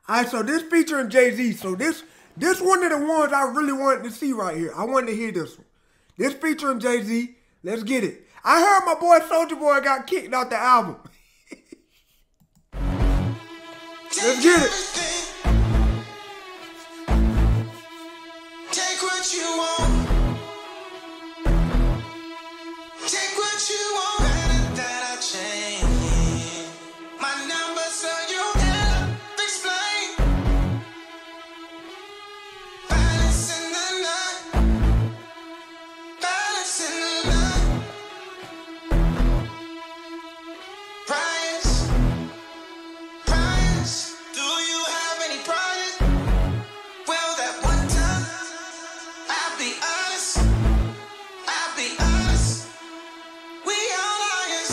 Alright, so this featuring Jay-Z. So this one of the ones I really wanted to see right here. I wanted to hear this one. This featuring Jay-Z. Let's get it. I heard my boy Soulja Boy got kicked out the album. Let's get it. Take what you want. Take what you want. Better that I change my number so you can explain. Balance in the night. Balance in the night. Price. Do you have any price? Well, that one time, I'll be honest. We are liars.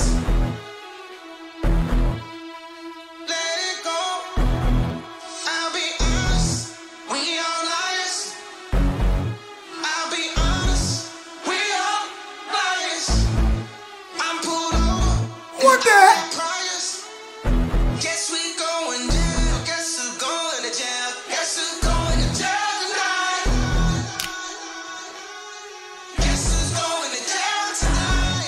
Let it go. I'll be honest. We are liars. I'll be honest. We are liars. I'm pulled over. What the heck? Guess we going down. Guess who's going to jail? Guess who's going to jail tonight? Guess who's going to jail tonight?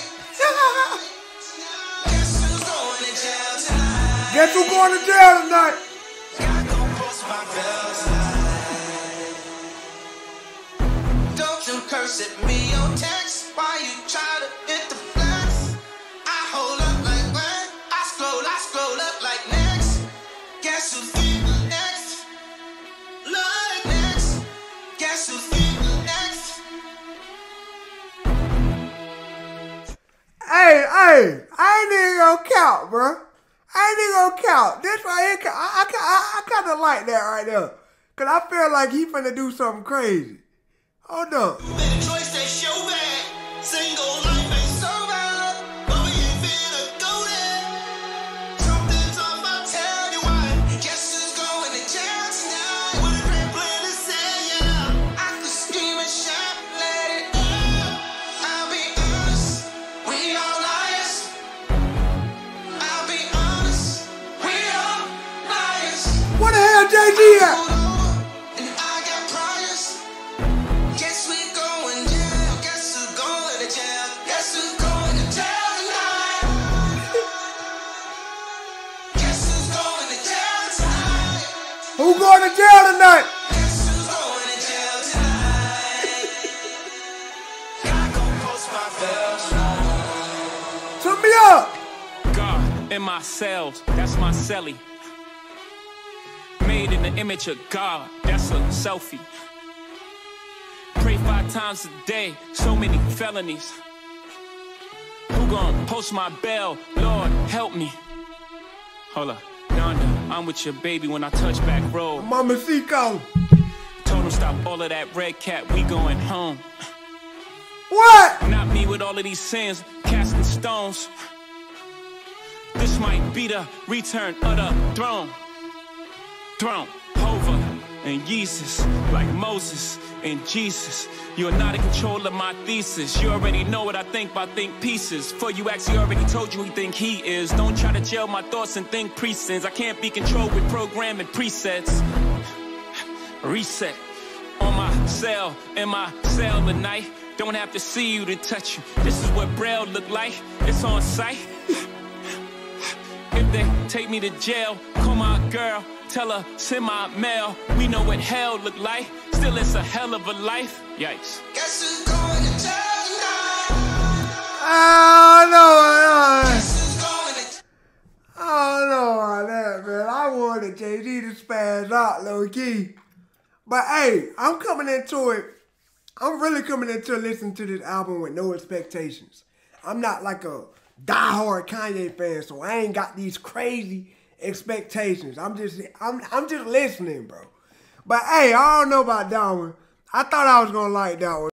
Guess who's going to jail tonight? Guess who's going to jail tonight? God gon' post my bell tonight. Don't you curse at me on text. Why you try to hit the flex? I hold up like what? I scroll up like next. Guess who's feeling next? Lord next. Guess who's feeling next? Hey, I ain't even gonna count, bro. I ain't even gonna count. This right here, I kind of like that right there. Because I feel like he finna do something crazy. Hold up. Better choice that show back. Single life ain't so bad. But we ain't finna go there. Something's off, I'll tell you why. Guess who's going to jail tonight? What a great plan to say, yeah. I could scream and shout, let it out. I'll be honest, we all liars. I'll be honest, we all liars. What the hell Jay-Z at? And I got priors. Guess we going down. Guess who's going to jail? Guess who's going to jail tonight? Guess who's going to jail tonight? Who going to jail tonight? Guess who's going to jail tonight? God gon' post my bell tonight. Turn me up. God in my cells, that's my celly. Made in the image of God, that's a selfie. Pray 5 times a day, so many felonies. Who gon' post my bell? Lord, help me. Hold up, Donda, I'm with your baby when I touch back road. Mama Seco. Told him stop all of that red cat, we going home. What? Not me with all of these sins, casting stones. This might be the return of the throne. Throne, over, and Jesus, like Moses and Jesus. You're not in control of my thesis. You already know what I think by think pieces. For you actually already told you he think he is. Don't try to jail my thoughts and think presents. I can't be controlled with programming presets. Reset on my cell, in my cell at night. Don't have to see you to touch you. This is what Braille look like. It's on sight. If they take me to jail, call my girl, tell her, send my mail. We know what hell look like, still it's a hell of a life. Yikes. Guess who's going to jail tonight? I know. Guess who's going to I don't know about that, man. I wanted Jay-Z to spaz out low key. But hey, I'm coming into it. I'm really coming into listening to this album with no expectations. I'm not like a diehard Kanye fan, so I ain't got these crazy expectations. I'm just listening, bro. But hey, I don't know about that one. I thought I was gonna like that one.